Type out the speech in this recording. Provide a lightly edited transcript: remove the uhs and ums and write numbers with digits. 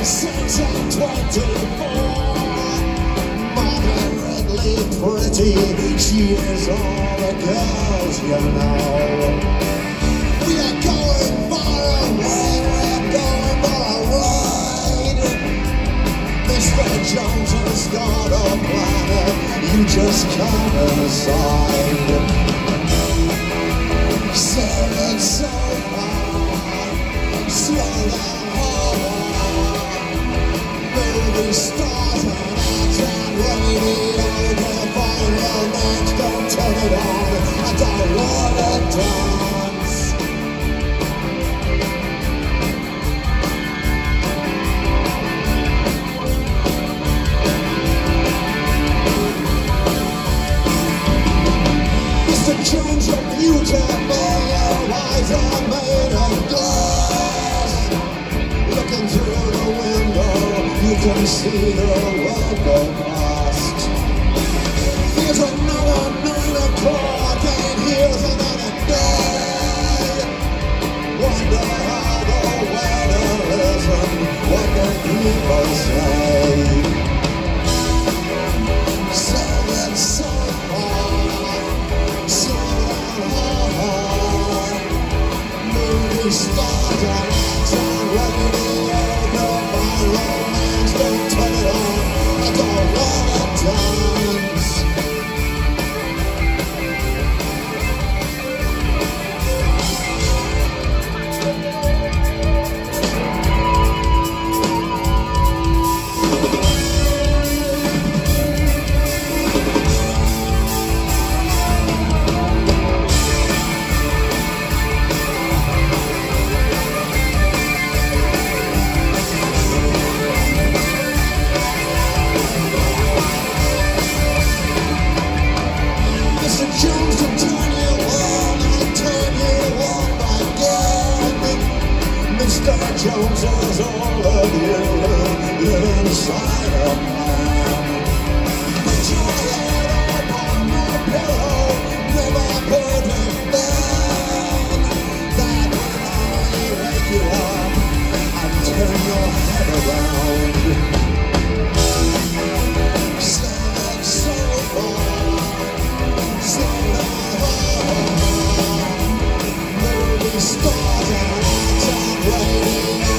Since I'm 24, moderately pretty, she is all the girls you know. We are going far away, we're going for a ride. Mr. Jones has got a planet, you just come inside. Said it's so hard, slow down hard. Movie stars and ads and radio, divine romance, don't turn it on. I don't wanna dance. Mr. Jones, you're beautiful, your eyes are made of glass. Looking through the window, you can see the world go past. Here's another 9 o'clock, and here's another day. Wonder how the weather is and what the people say. So it's so hard, so hard. Movie stars and ads and radio, divine romance, don't turn it on. I don't wanna dance. Mr. Jones, to turn you on, I turn you off again. Mr. Jones is all of you live inside a man. Put your head up on my pillow, never put it down. That will only wake you up and turn your head around. So it's so far, so movie stars and ads and radio,